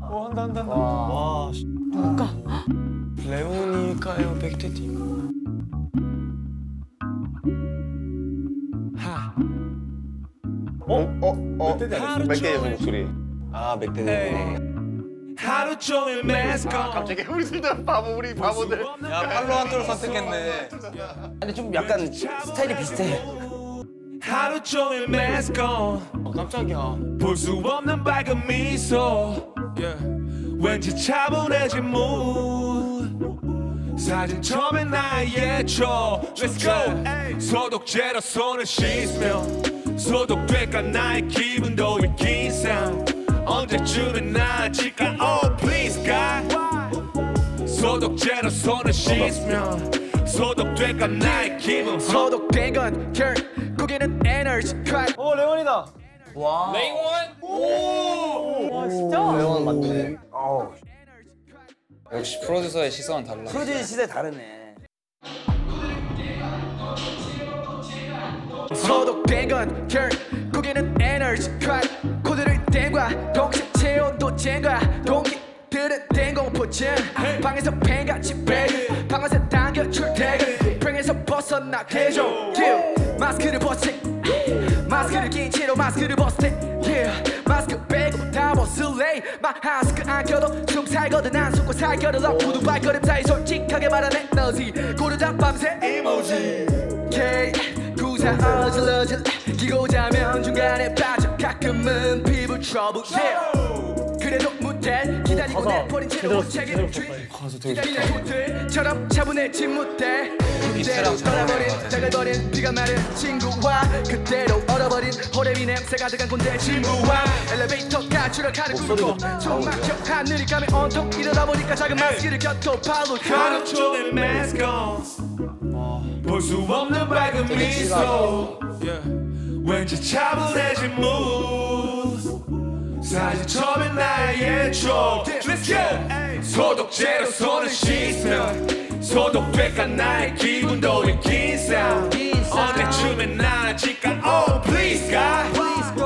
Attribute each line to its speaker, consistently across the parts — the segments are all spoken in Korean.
Speaker 1: 한다.
Speaker 2: 와.
Speaker 3: 누굴까?
Speaker 1: 레오니까요, 백테티.
Speaker 2: 맥데이에서 목소리.
Speaker 1: 아, 맥데네.
Speaker 4: 하루 종일 메스꺼.
Speaker 2: 갑자기 우리 둘다 바보, 우리 바보들.
Speaker 1: 야, 팔로한테로 선택했네.
Speaker 5: 근데 좀 약간 스타일이 비슷해.
Speaker 4: 하루 종일 메스꺼.
Speaker 1: 깜짝이야.
Speaker 4: 볼 수 없는 밝은 미소. 왠지 차분해진 mood. 사진 처음에 나의 초. Let's go. 소독제로 손을 씻으며 소독될까 나의 기분도 느낀 삶. 언제쯤엔 나아질까? Oh please God. 소독제로 손을 씻으며 소독될까 나의 기분.
Speaker 6: 소독된 건 결국에는 에너지 컷.
Speaker 1: 오, 레원이다.
Speaker 5: 와.
Speaker 1: 레이원?
Speaker 3: 와 진짜?
Speaker 5: 레원 맞네.
Speaker 1: 역시 프로듀서의 시선은 달라.
Speaker 5: 프로듀스 시대 다르네.
Speaker 6: 소독된 건 결국에는 에너지 컷. 코드를 땡과 동시에 체온도 잰과 동기들은 땡공포증. 방에서 펜같이 배그 방아쇠 당겨 출퇴근. 팽에서 벗어나게 해줘. 마스크를 벗지. 마스크를 낀 채로 마스크를 벗을 때 마스크 빼고 다 벗을래. 마스크 안 껴도 숨 살거든. 난 숨고 살결을 엎고도 발걸음 사이 솔직하게 말하는 에너지. 고르다 밤새 이모지. 구사 어질러질 끼고 자면 중간에 빠져. 가끔은 피부 트러블. 그래도 무대 기다리고 내버린 채로 책임을 쥐. 기다리는 곳들처럼 차분해진 무대. 그대로 떠나버린 나가버린 비가 마른 친구와 그대로 얼어버린 호레미 냄새 가득한 꼰대 친구와 엘리베이터가 추락하는 구르고 숨 막혀 하늘이 까매 온통 이러다 보니까 작은 마스크를 곁도 발로
Speaker 4: 하루 종일 메스꺼. 볼 수 없는 밝은 미소. 왠지 차분해진 mood. 사진 처음엔 나의 초. Let's go. 소독제로 손을 씻으며 소독될까 나의 기분도 느낀 삶. 언제쯤엔 나아질까? Oh please God.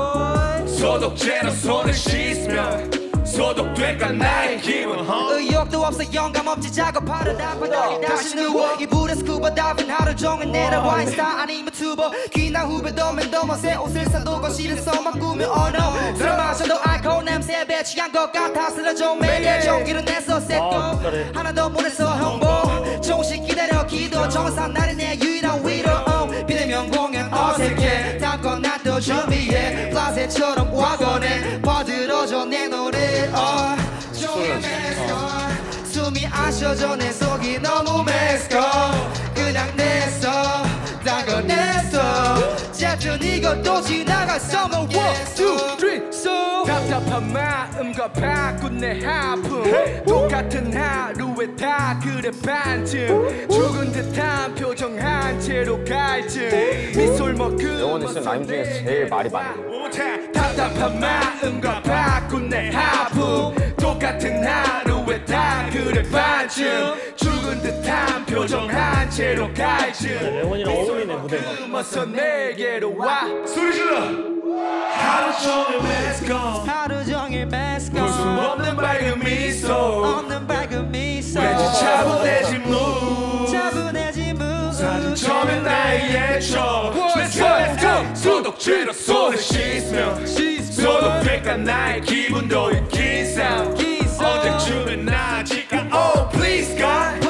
Speaker 4: 소독제로 손을 씻으며 소독될까 나의 기분.
Speaker 7: 의욕도 없어 영감 없지 작업하려다 바닥에 다시 누워 이불에 스쿠버 다이빙 하루 종일 내려와 인스타 아니면 투버. 귀나 후배도 맨도머 새 옷을 사도 거실에서만 꾸며 언어. 술 마셔도 알코올 냄새에 배취한 것 같아 쓰러져 매일 용기를 내서 셋고 하나 더 보내서 홍보. 조금씩 기다려 기도 정산 날이 내 유일한 위로. 비대면 공연 어색해 담고 나도 준비해 플라세처럼 와건해 퍼들어져 내 노래. 종일 메스꺼 숨이 안 쉬어져 내 속이 너무 메스꺼. 그냥 냈어 딴거 냈어 짙은 이것도 지나갔어. 뭐 1, 2, 3 so
Speaker 6: 답답한 마음과 바꾼 내 하품. 똑같은 하루에 다 그래 반쯤. 죽은 듯한 표정 한 채로 갈증. 미소를 머금어서
Speaker 2: 레원이 쓴 라임 중에서 제일 말이 많아.
Speaker 6: 답답한 마음과 바꾼 내 하품. 똑같은 하루에 다 그래 반쯤. 죽은 듯한 표정 한 채로 갈증.
Speaker 8: 레원이랑 어울리네 무대가.
Speaker 6: 머금어서 내게로 와.
Speaker 4: 소리 질러. 하루 종일 메스꺼.
Speaker 7: 하루 종일 메스꺼.
Speaker 4: 볼 수 없는 밝은 미소.
Speaker 7: 없는 밝은 미소.
Speaker 4: 왠지 차분해진 mood.
Speaker 7: 차분해진 mood.
Speaker 4: 사진 처음엔 나의 초. Let's go, let's go. 소독제로 손을 씻으며 소독될까 나의 기분도 느낀 삶. 언제쯤엔 나아질까? Oh please God.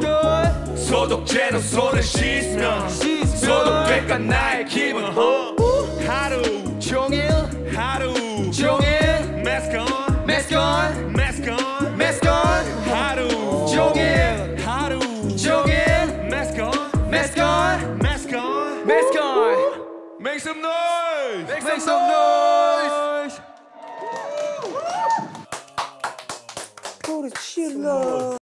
Speaker 4: 소독제로 손을 씻으며 소독될까 나의 기분. 하루
Speaker 6: 종일
Speaker 4: 하루
Speaker 6: 종일
Speaker 4: 메스꺼
Speaker 6: 메스꺼
Speaker 4: 메스꺼
Speaker 6: 메스꺼
Speaker 4: 하루
Speaker 6: 종일
Speaker 4: 하루
Speaker 6: 종일
Speaker 4: 메스꺼
Speaker 6: 메스꺼
Speaker 4: 메스꺼
Speaker 6: 메스꺼.
Speaker 4: Make some noise.
Speaker 6: Make some noise.
Speaker 5: 소리 질러.